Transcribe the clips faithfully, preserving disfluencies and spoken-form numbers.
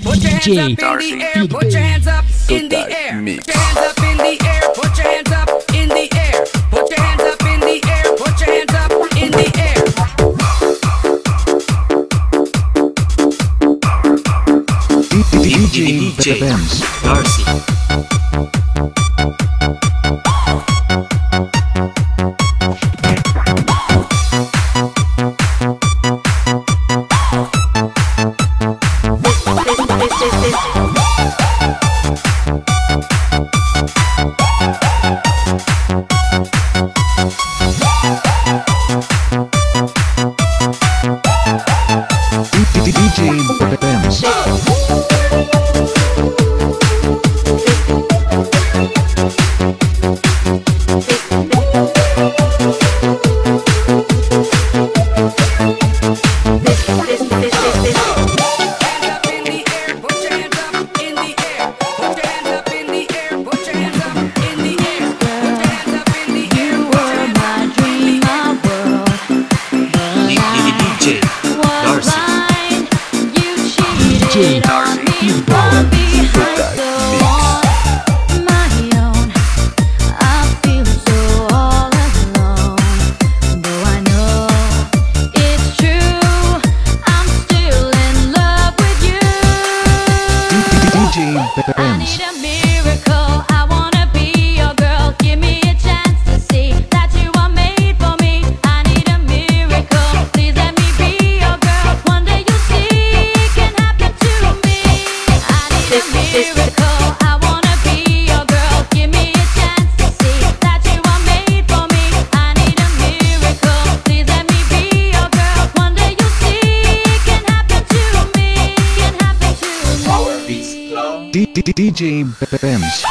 Put your hands up in the air. Put your hands up in the air. Put your hands up in the air. Put your hands up in the air. Put your hands up in the air. Put your hands up in the air. D J, D J Darcy. D J Bems.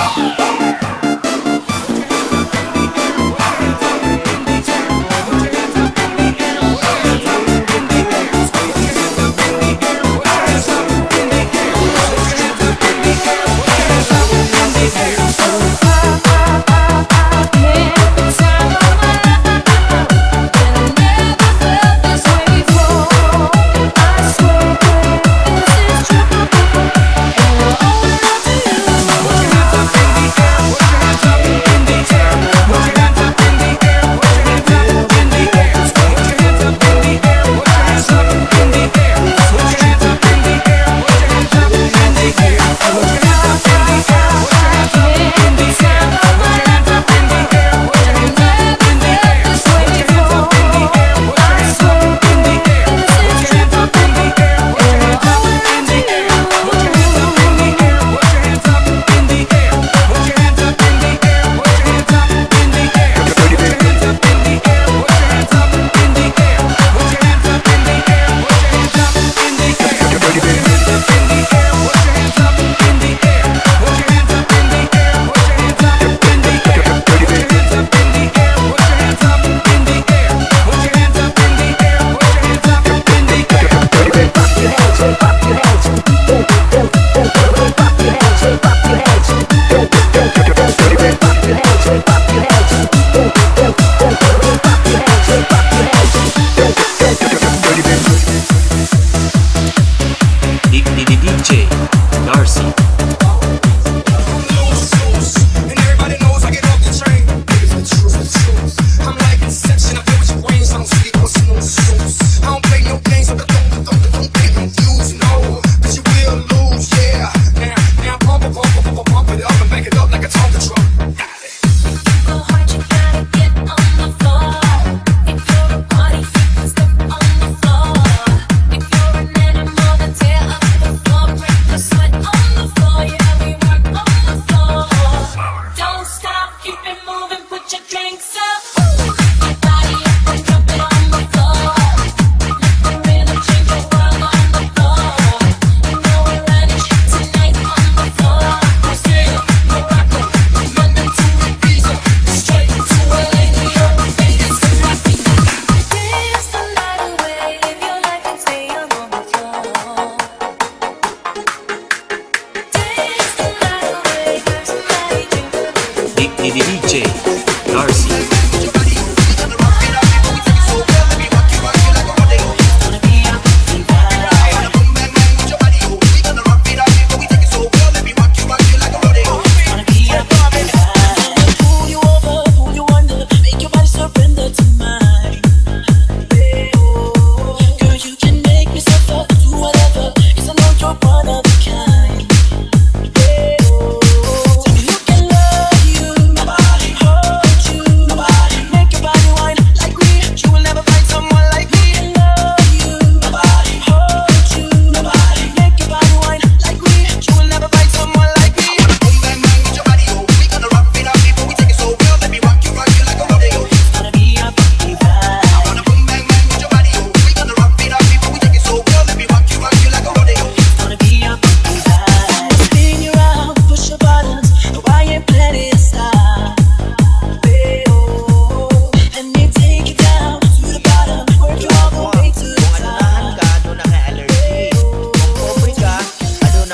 D J Darcy.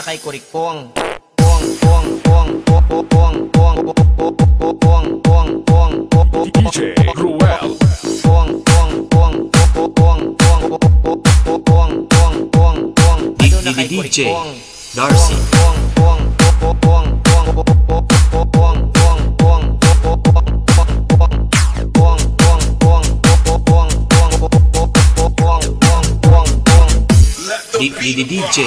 kay Kurikpong. Pong pong pong pong pong pong pong pong pong pong D J Ruel. pong pong pong pong pong pong pong pong pong pong ano na kay D J Kurikpong. Darcy. Pong pong pong pong pong pong pong pong pong D J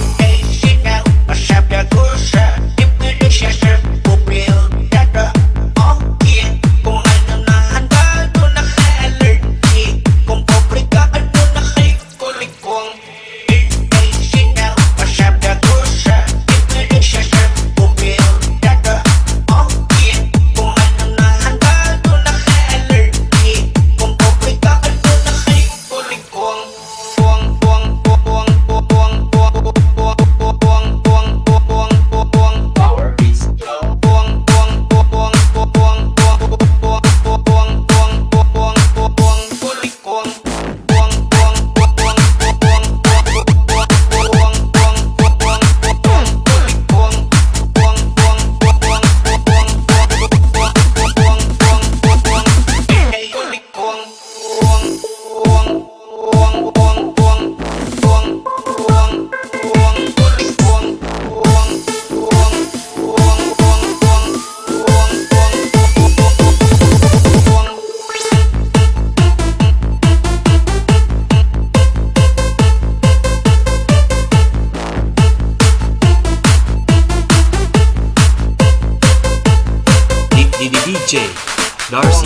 Darcy.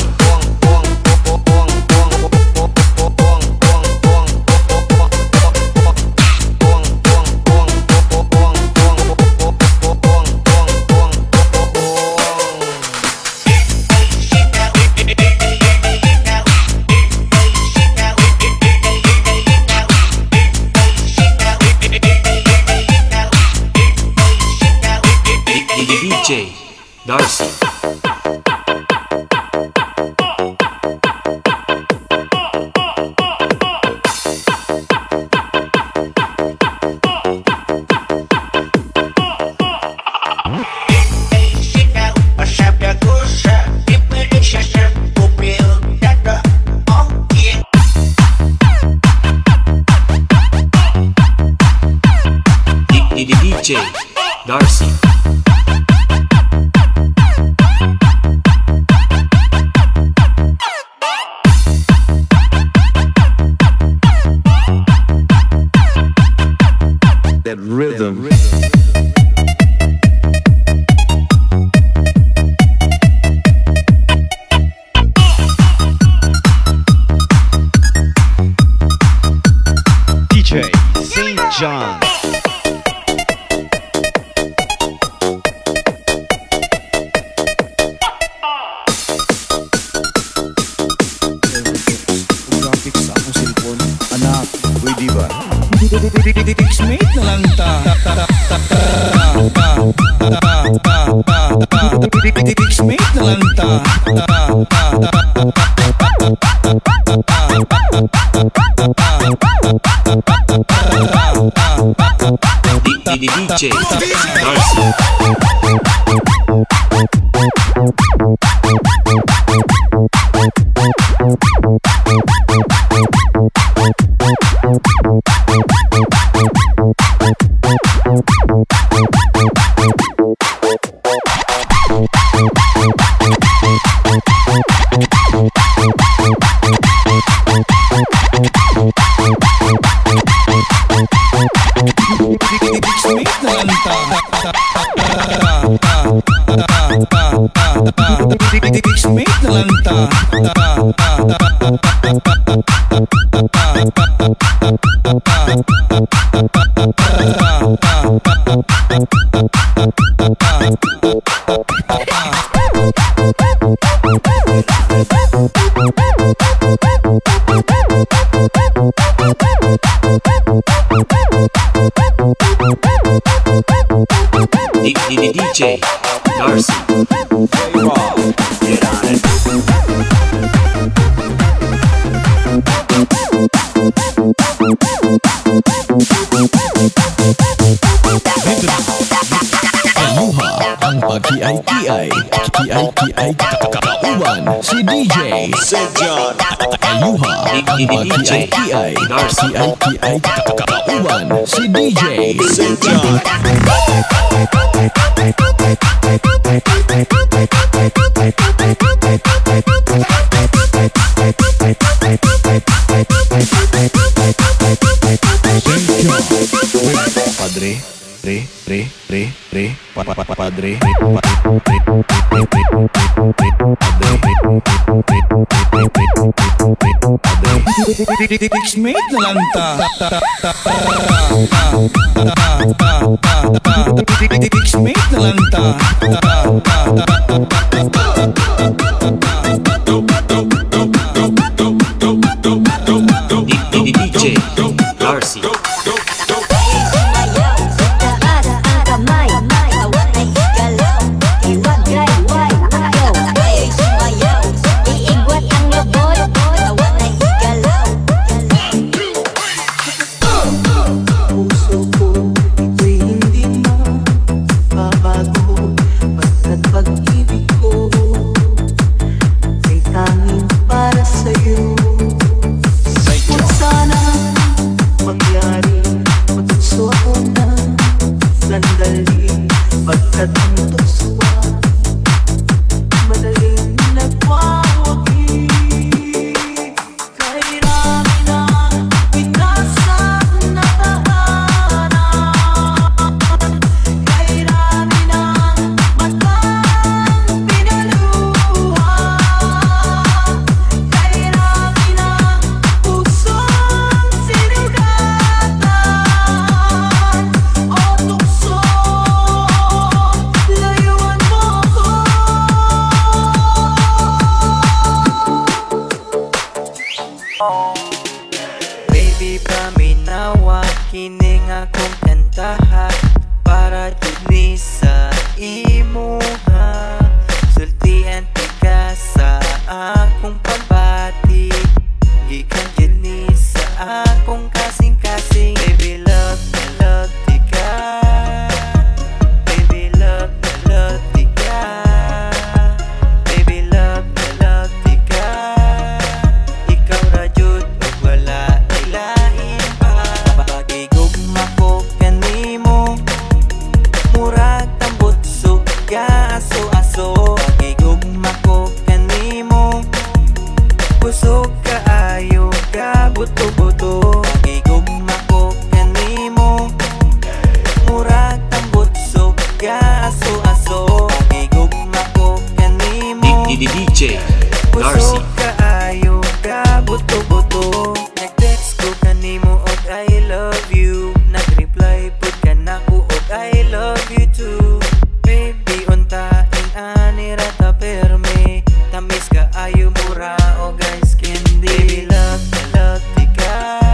D J Darcy. D J Darcy. That rhythm. D J Saint John. X-mate na lang ta X-mate na lang ta D J Darcy. X-mate na lang ta D J Darcy. Get on it. We'll be right back. Ayuha ang pag-kiay-kiay, kiay-kiay kauban si D J Saint John. Ayuha ang pag-kiay-kiay, kiay-kiay kauban si D J Saint John. Padre, re, re, re, re, pa, pa, pa, padre, re, pa, re, padre, Dixmate na lang ta. Dixmate na lang ta. D J Darcy. Baby, paminawa, kining akong kantaha para jud ni sa imuha. Sultian tika sa akong pagbati, gikan jud ni sa akong kasing-kasing. Baby, love na love tika. Baby, love na love tika. Baby, love na love tika. Ikaw ra jud ug wala ilain pa. Pagigugma ko kanimo, murag tambot suga aso-aso. Pagigugma ko kanimo, busog kaayo ka buto-buto. Pagigugma ko kanimo, murag tambot suga aso-aso. Pagigugma ko kanimo, D J Darcy. busog kaayo ka buto-buto. Nag-text ko kanimo og I love you, nag-reply pud ka nako og I love you too. Baby, untain ani ra ta perme, tamis ka ayo mura o guys candy. Baby, love na love tika.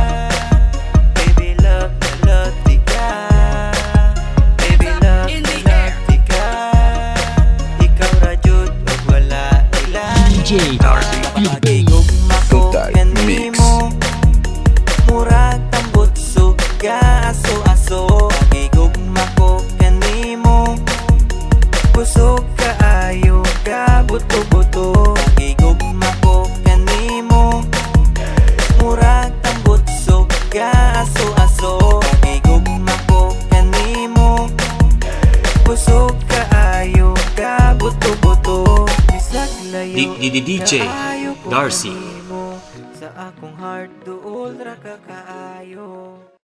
Baby, love na love tika. Baby, love In na the love air. tika. Ikaw ra jud ug wala ilain. D J Darcy. Pagigugma ko kanimo, murag tambot suga aso-aso. Pagigugma ko kanimo, busog kaayo ka buto-buto. Pagigugma ko kanimo, murag tambot suga aso-aso. Pagigugma ko kanimo, busog kaayo ka buto-buto. Bisag layo D J kaayo ko Darcy. kanimo, sa akong heart duol ra ka kaayo.